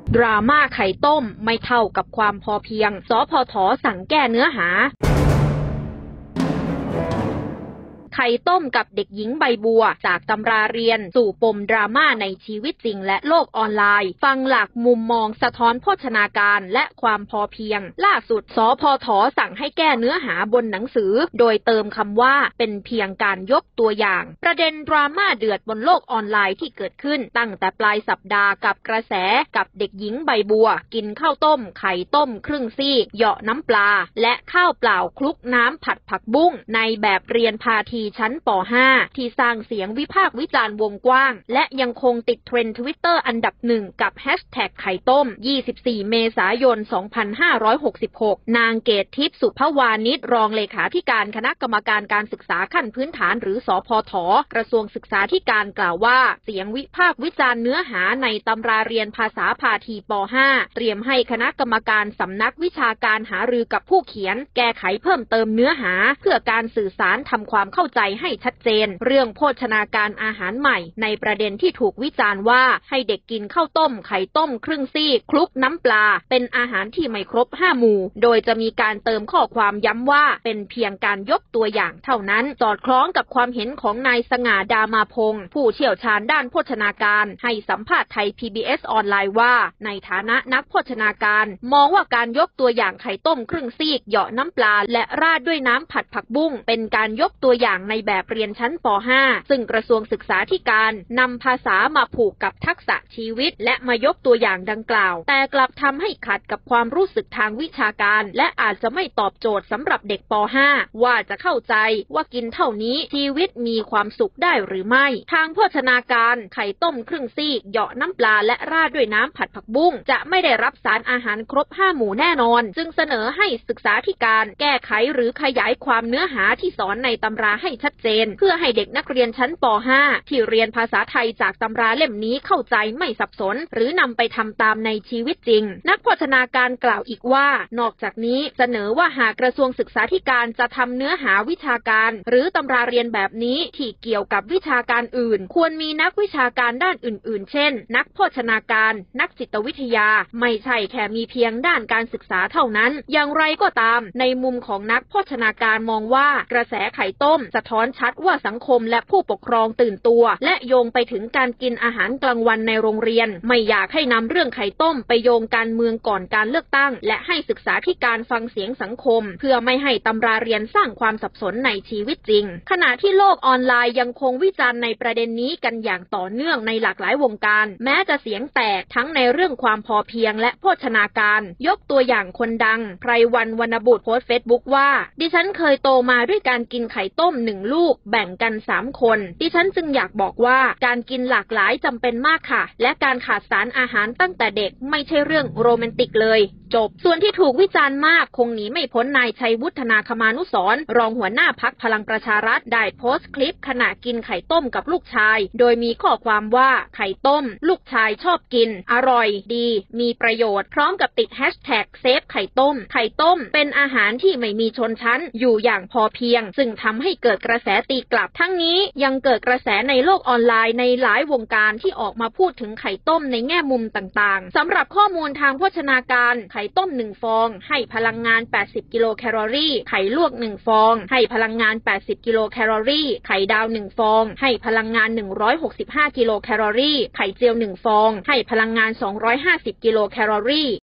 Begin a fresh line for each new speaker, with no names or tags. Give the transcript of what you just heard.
ดราม่าไข่ต้มไม่เท่ากับความพอเพียงสพท.สั่งแก้เนื้อหาไข่ต้มกับเด็กหญิงใบบัวจากตำราเรียนสู่ปมดราม่าในชีวิตจริงและโลกออนไลน์ฟังหลักมุมมองสะท้อนโภชนาการและความพอเพียงล่าสุดสพท.สั่งให้แก้เนื้อหาบนหนังสือโดยเติมคำว่าเป็นเพียงการยกตัวอย่างประเด็นดราม่าเดือดบนโลกออนไลน์ที่เกิดขึ้นตั้งแต่ปลายสัปดาห์กับกระแสกับเด็กหญิงใบบัวกินข้าวต้มไข่ต้มครึ่งซีกเหยาะน้ำปลาและข้าวเปล่าคลุกน้ำผัดผักบุ้งในแบบเรียนพาทีชั้นป.5 ที่สร้างเสียงวิพากษ์วิจารณ์วงกว้างและยังคงติดเทรนด์ Twitter อันดับหนึ่งกับแฮชแท็กไข่ต้ม24 เมษายน 2566 นางเกตทิพย์สุภวานิชรองเลขาธิการคณะกรรมการการศึกษาขั้นพื้นฐานหรือสพท.กระทรวงศึกษาธิการกล่าวว่าเสียงวิพากษ์วิจารณ์เนื้อหาในตำราเรียนภาษาพาทีป.5 เตรียมให้คณะกรรมการสำนักวิชาการหารือกับผู้เขียนแก้ไขเพิ่มเติมเนื้อหาเพื่อการสื่อสารทำความเข้าใจให้ชัดเจนเรื่องโภชนาการอาหารใหม่ในประเด็นที่ถูกวิจารณ์ว่าให้เด็กกินข้าวต้มไข่ต้มครึ่งซีกคลุกน้ำปลาเป็นอาหารที่ไม่ครบ5 หมู่โดยจะมีการเติมข้อความย้ำว่าเป็นเพียงการยกตัวอย่างเท่านั้นสอดคล้องกับความเห็นของนายสง่าดามาพงศ์ผู้เชี่ยวชาญด้านโภชนาการให้สัมภาษณ์ไทย PBS ออนไลน์ว่าในฐานะนักโภชนาการมองว่าการยกตัวอย่างไข่ต้มครึ่งซีกเหยาะน้ำปลาและราดด้วยน้ำผัดผักบุ้งเป็นการยกตัวอย่างในแบบเรียนชั้นป.5 ซึ่งกระทรวงศึกษาธิการนำภาษามาผูกกับทักษะชีวิตและมายกตัวอย่างดังกล่าวแต่กลับทำให้ขัดกับความรู้สึกทางวิชาการและอาจจะไม่ตอบโจทย์สำหรับเด็กป.5 ว่าจะเข้าใจว่ากินเท่านี้ชีวิตมีความสุขได้หรือไม่ทางโภชนาการไข่ต้มครึ่งซีกเหยาะน้ำปลาและราดด้วยน้ำผัดผักบุ้งจะไม่ได้รับสารอาหารครบ5 หมู่แน่นอนจึงเสนอให้ศึกษาธิการแก้ไขหรือขยายความเนื้อหาที่สอนในตำราให้ชัดเจนเพื่อให้เด็กนักเรียนชั้นป.5 ที่เรียนภาษาไทยจากตำราเล่มนี้เข้าใจไม่สับสนหรือนำไปทำตามในชีวิตจริงนักโภชนาการกล่าวอีกว่านอกจากนี้เสนอว่าหากกระทรวงศึกษาธิการจะทำเนื้อหาวิชาการหรือตำราเรียนแบบนี้ที่เกี่ยวกับวิชาการอื่นควรมีนักวิชาการด้านอื่นๆเช่นนักโภชนาการนักจิตวิทยาไม่ใช่แค่มีเพียงด้านการศึกษาเท่านั้นอย่างไรก็ตามในมุมของนักโภชนาการมองว่ากระแสไข่ต้มสะท้อนชัดว่าสังคมและผู้ปกครองตื่นตัวและโยงไปถึงการกินอาหารกลางวันในโรงเรียนไม่อยากให้นำเรื่องไข่ต้มไปโยงการเมืองก่อนการเลือกตั้งและให้ศึกษาธิการฟังเสียงสังคมเพื่อไม่ให้ตำราเรียนสร้างความสับสนในชีวิตจริงขณะที่โลกออนไลน์ยังคงวิจารณ์ในประเด็นนี้กันอย่างต่อเนื่องในหลากหลายวงการแม้จะเสียงแตกทั้งในเรื่องความพอเพียงและโภชนาการยกตัวอย่างคนดังไพรวรรณ วรรณบุตรโพสต์เฟซบุ๊กว่าดิฉันเคยโตมาด้วยการกินไข่ต้ม1 ลูกแบ่งกัน3 คนดิฉันจึงอยากบอกว่าการกินหลากหลายจำเป็นมากค่ะและการขาดสารอาหารตั้งแต่เด็กไม่ใช่เรื่องโรแมนติกเลยจบส่วนที่ถูกวิจารณ์มากคงหนีไม่พ้นนายชัยวุฒนาคมานุสรณ์รองหัวหน้าพรรคพลังประชารัฐได้โพสต์คลิปขณะกินไข่ต้มกับลูกชายโดยมีข้อความว่าไข่ต้มลูกชายชอบกินอร่อยดีมีประโยชน์พร้อมกับติดแฮชแท็กเซฟไข่ต้มไข่ต้มเป็นอาหารที่ไม่มีชนชั้นอยู่อย่างพอเพียงซึ่งทำให้เกิดกระแสตีกลับทั้งนี้ยังเกิดกระแสในโลกออนไลน์ในหลายวงการที่ออกมาพูดถึงไข่ต้มในแง่มุมต่างๆสำหรับข้อมูลทางโภชนาการไข่ต้ม1 ฟองให้พลังงาน80 กิโลแคลอรี่ไข่ลวก1 ฟองให้พลังงาน80 กิโลแคลอรี่ไข่ดาว1 ฟองให้พลังงาน165 กิโลแคลอรี่ไข่เจียว1 ฟองให้พลังงาน250 กิโลแคลอรี่